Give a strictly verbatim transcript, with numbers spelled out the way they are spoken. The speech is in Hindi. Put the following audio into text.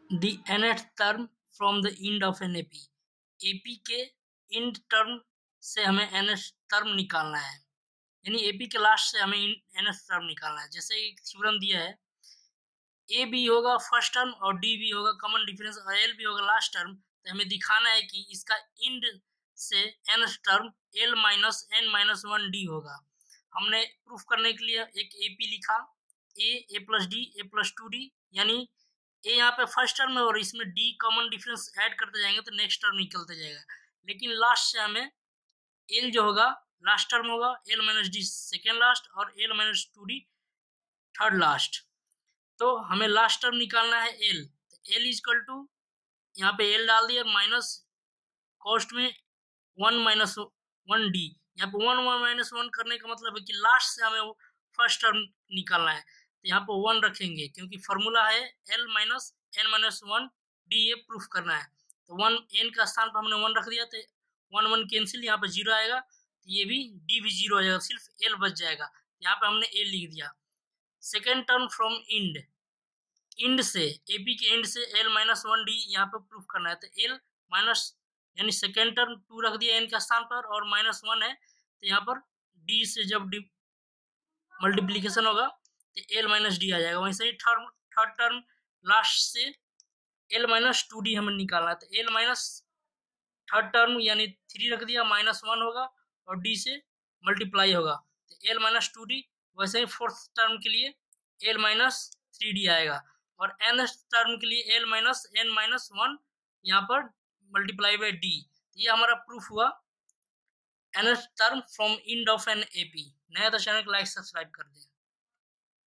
The nth term from the end of N AP. AP के इंड टर्म से हमें nth टर्म निकालना है, यानी एपी के लास्ट से हमें nth टर्म निकालना है। जैसे एक थ्योरम दिया है, ए बी होगा फर्स्ट टर्म और डी बी होगा कॉमन डिफरेंस और एल बी होगा लास्ट टर्म। तो हमें दिखाना है कि इसका इंड से nth term l minus n minus one d होगा। हमने प्रूफ करने के लिए एक एपी लिखा, a a plus d a plus two d, यानी ए यहाँ पे फर्स्ट टर्म है और इसमें डी कॉमन डिफरेंस ऐड करते जाएंगे तो नेक्स्ट टर्म निकलते जाएगा। लेकिन लास्ट से हमें एल जो होगा लास्ट टर्म होगा, l minus d second last और l minus two d third last. तो हमें लास्ट टर्म निकालना है एल। एल इजकल टू यहाँ पे एल डाल दिया माइनस कॉस्ट में वन माइनस वन डी। यहाँ पे वन वन माइनस वन करने का मतलब है कि लास्ट से हमें फर्स्ट टर्म निकालना है, तो यहाँ पे वन रखेंगे क्योंकि फॉर्मूला है l minus n minus one d, ये प्रूफ करना है। तो वन एन का स्थान पर हमने वन रख दिया, तो वन वन कैंसिल, यहाँ पे जीरो आएगा, तो ये भी डी भी जीरो हो जाएगा, सिर्फ एल बच जाएगा। यहाँ पे हमने एल लिख दिया। Second term from end, end से एपी के इंड से एल माइनस वन डी यहाँ पे प्रूफ करना है। तो एल माइनस यानी सेकेंड टर्म टू रख दिया एन का स्थान पर और माइनस वन है, तो यहाँ पर डी से जब डी मल्टीप्लीकेशन होगा तो एल माइनस डी आ जाएगा। वैसे ही थर्ड थर्ड टर्म लास्ट से एल माइनस टू डी हमें निकालना है, तो एल माइनस थर्ड टर्म यानी थ्री रख दिया, माइनस वन होगा और डी से मल्टीप्लाई होगा, तो एल माइनस टू डी। वैसे ही फोर्थ टर्म के लिए एल माइनस थ्री डी आएगा और एन टर्म के लिए l minus n minus one यहाँ पर मल्टीप्लाई बाई डी। ये हमारा प्रूफ हुआ nth term from end of N AP. नया तो चैनल को लाइक सब्सक्राइब कर दें।